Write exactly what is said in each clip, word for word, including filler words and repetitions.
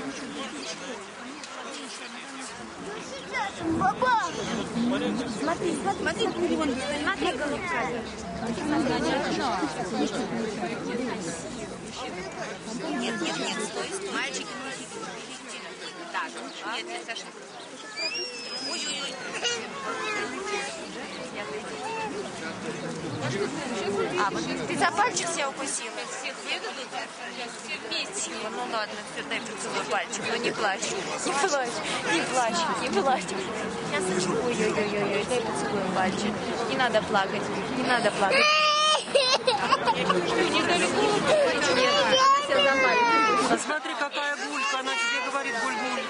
Папа! Смотри, смотри, смотри, вон, смотри, голубка. Нет, нет, нет, стой, стой. Мальчики, так, нет, нет, Саша. Ой-ой-ой. А, вот ты за пальчик себя укусила? Всех выдадут? Все вместе. Ну ладно, все, дай поцелуй пальчик, но не плачь. Не плачь, не плачь, не плачь. Сейчас, ой-ой-ой, дай поцелуй пальчик. Не надо плакать, не надо плакать. Посмотри, какая гулька, она тебе говорит буль-буль.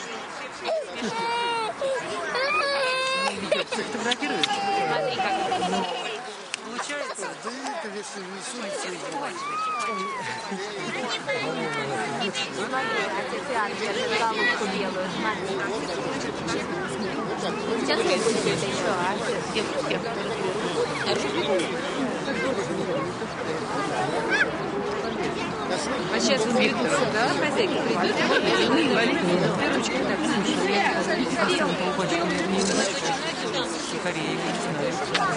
Фотографируешь? Смотри, как Получается? Да это если не с улицы. смотри, отец Иоанн держит голубку белую, смотри. Сейчас вы будете это еще, а? Девушки. А сейчас уберут сюда, хозяйки придут, две ручки так Корея, не знаю.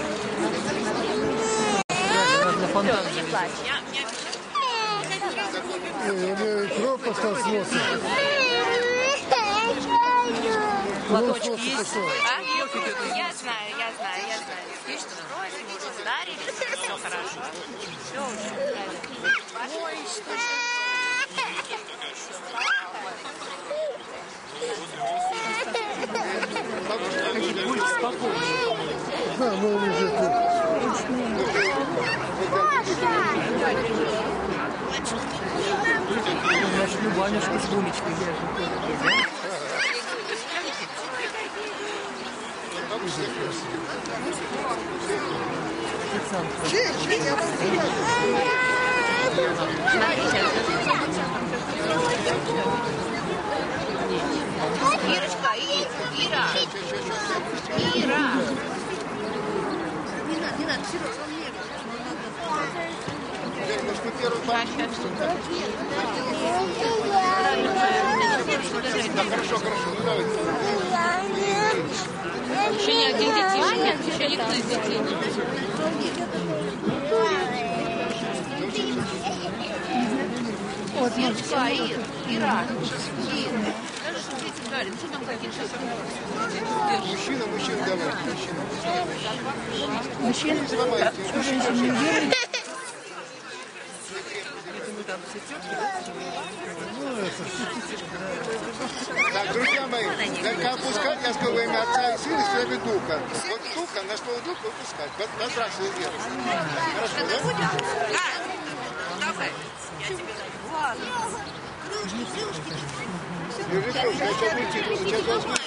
На фонтан. Не плачь. У меня кровь пошла с носа. Платочки есть? А? Я знаю, я знаю, я знаю. Видишь, что просим, уже ударили, все хорошо. Все уже правильно. Ой, что же. Гульки спокойнее. Да, мы уже тут. Начну банюшку с гулечкой. Ирочка, Ира, Ира. Не надо, не надо, Сережа, он нервничает. Хорошо, хорошо, ну давайте. Еще не один детишек, еще никто из детей не Вот, Ирочка, Ира, Ира. Скажи, что дети дарят, что там какие-то Мужчина, мужчина, давай. Мужчина. Так, друзья мои, только опускать, я сказал, во имя Отца и Сына, и Святого Духа. Вот Духа, на слово Духа выпускать. Вот на здравствуй, Вера. Хорошо, да? Давай, я тебе даю. Ладно. Держи кружку, я сейчас уйти, сейчас вас уйти.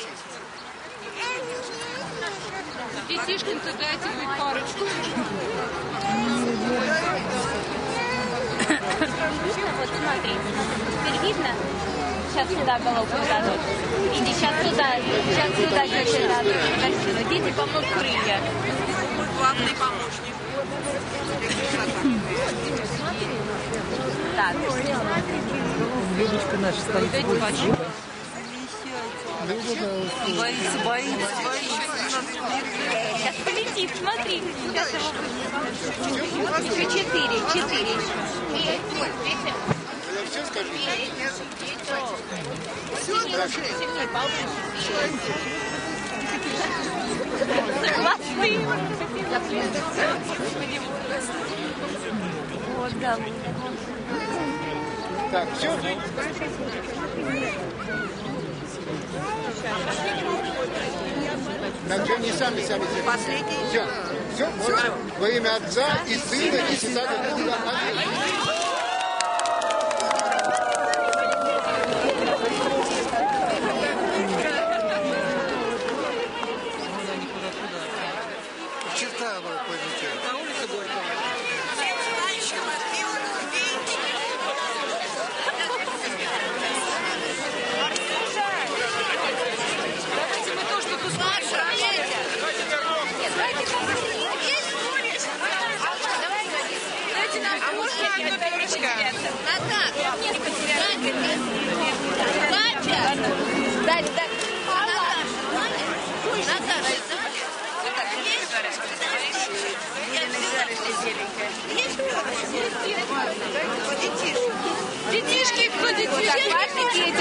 детишкам-то дайте хоть парочку. Вот смотри, теперь видно? Сейчас сюда головку дадут. Иди, сейчас туда, сейчас туда дети дадут. Картину. Дети помнут крылья. Главный помощник. Так. Ведушка наша стоит. Боится, боится, боится. Сейчас полетит, смотри. Сейчас его... Еще четыре, четыре. Видите? Все скажи. Сильнее, повыше. Классный. Вот, да. Так, все? Так, все, не сами, сами. Последний. Все, все, все. Во имя Отца и Сына и Святого Духа. Аминь. Черта было пойдете. На улице Горького. Давайте мы тоже тут ускорим. Нет, давайте побыстрее. Дайте нам, а можно одну веселенькая. Детишки, кто детишки?